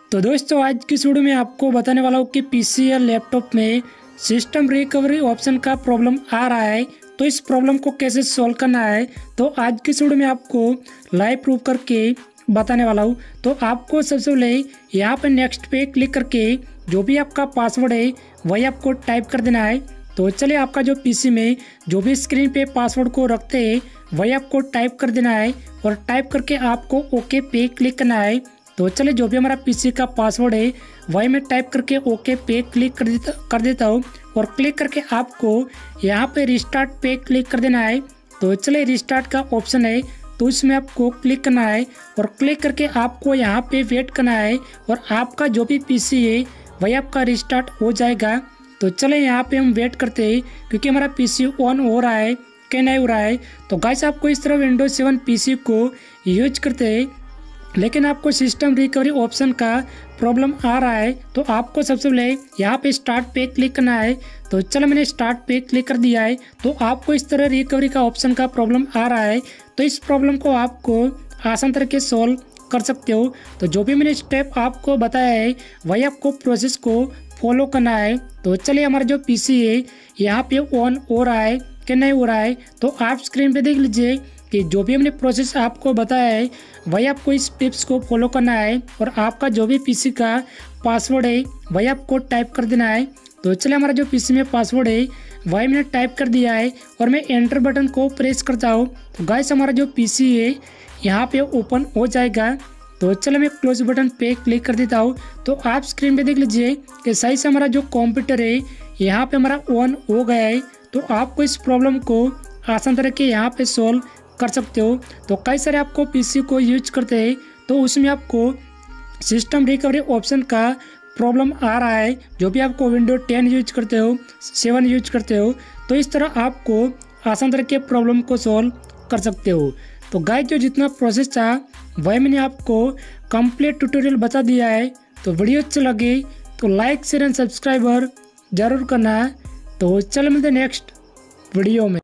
तो दोस्तों आज की वीडियो में आपको बताने वाला हूँ कि पीसी या लैपटॉप में सिस्टम रिकवरी ऑप्शन का प्रॉब्लम आ रहा है, तो इस प्रॉब्लम को कैसे सॉल्व करना है तो आज की वीडियो में आपको लाइव प्रूफ करके बताने वाला हूँ। तो आपको सबसे पहले यहाँ पे नेक्स्ट पे क्लिक करके जो भी आपका पासवर्ड है वही आपको टाइप कर देना है। तो चलिए आपका जो पीसी में जो भी स्क्रीन पे पासवर्ड को रखते हैं वही आपको टाइप कर देना है और टाइप करके आपको ओके पे क्लिक करना है। तो चलिए जो भी हमारा पीसी का पासवर्ड है वही मैं टाइप करके ओके पे क्लिक कर देता हूँ और क्लिक करके आपको यहाँ पे रिस्टार्ट पे क्लिक कर देना है। तो चलिए रिस्टार्ट का ऑप्शन है तो इसमें आपको क्लिक करना है और क्लिक करके आपको यहाँ पे वेट करना है और आपका जो भी पीसी है वही आपका रिस्टार्ट हो जाएगा। तो चलिए यहाँ पे हम वेट करते हैं क्योंकि हमारा पीसी ऑन हो रहा है कि नहीं हो रहा है। तो गाइस आपको इस तरह विंडोज 7 पीसी को यूज करते हैं लेकिन आपको सिस्टम रिकवरी ऑप्शन का प्रॉब्लम आ रहा है तो आपको सबसे पहले यहाँ पे स्टार्ट पे क्लिक करना है। तो चलो मैंने स्टार्ट पे क्लिक कर दिया है। तो आपको इस तरह रिकवरी का ऑप्शन का प्रॉब्लम आ रहा है तो इस प्रॉब्लम को आपको आसान तरीके से सॉल्व कर सकते हो। तो जो भी मैंने स्टेप आपको बताया है वही आपको प्रोसेस को फॉलो करना है। तो चलिए हमारा जो पीसी है यहाँ पे ऑन हो रहा है कि नहीं हो रहा है तो आप स्क्रीन पे देख लीजिए कि जो भी हमने प्रोसेस आपको बताया है वही आपको इस टिप्स को फॉलो करना है और आपका जो भी पीसी का पासवर्ड है वही आपको टाइप कर देना है। तो चलिए हमारा जो पीसी में पासवर्ड है वही मैंने टाइप कर दिया है और मैं एंटर बटन को प्रेस करता हूँ। तो गाइस हमारा जो पीसी है यहाँ पे ओपन हो जाएगा। तो चलो मैं क्लोज बटन पे क्लिक कर देता हूँ। तो आप स्क्रीन पे देख लीजिए कि सही से हमारा जो कंप्यूटर है यहाँ पे हमारा ऑन हो गया है। तो आपको इस प्रॉब्लम को आसान तरीके यहाँ पे सॉल्व कर सकते हो। तो कई सारे आपको पीसी को यूज करते हैं तो उसमें आपको सिस्टम रिकवरी ऑप्शन का प्रॉब्लम आ रहा है। जो भी आपको विंडोज 10 यूज करते हो 7 यूज करते हो तो इस तरह आपको आसान तरीके प्रॉब्लम को सॉल्व कर सकते हो। तो गाइस जो जितना प्रोसेस था वही मैंने आपको कंप्लीट ट्यूटोरियल बता दिया है। तो वीडियो अच्छी लगी तो लाइक शेयर एंड सब्सक्राइबर जरूर करना है। तो चलो मिलते हैं नेक्स्ट वीडियो में।